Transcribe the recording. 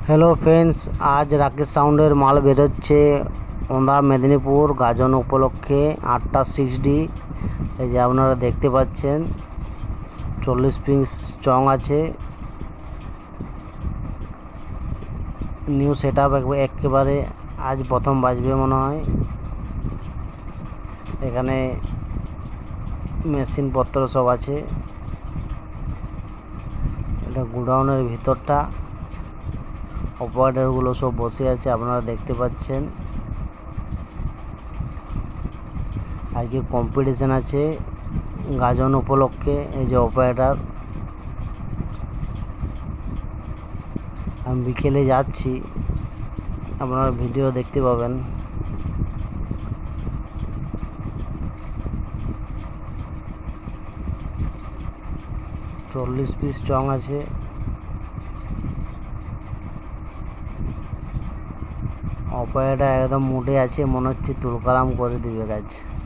Hello friends, আজ রাকেশ সাউন্ডের মাল বেরোচ্ছে ওন্দা মেদিনীপুর গাজন উপলক্ষে 8টা 6D। এই যে আপনারা দেখতে পাচ্ছেন 40 পিস চং আছে, নিউ সেট আপ একেবারে আজ প্রথম বাজবে মনে হয়। এখানে মেশিন পত্র সব আছে। এটা গোডাউনের ভিতরটা, অপারেটরগুলো সব বসে আছে, আপনারা দেখতে পাচ্ছেন। আজকে কম্পিটিশন আছে গাজন উপলক্ষে। এই যে অপারেটর, আমি বিকেলে যাচ্ছি, আপনারা ভিডিও দেখতে পাবেন। চল্লিশ পিস চং আছে। অপারেটর একদম মুডে আছে, মনে হচ্ছে তুলকালাম করে দিবে কাজ।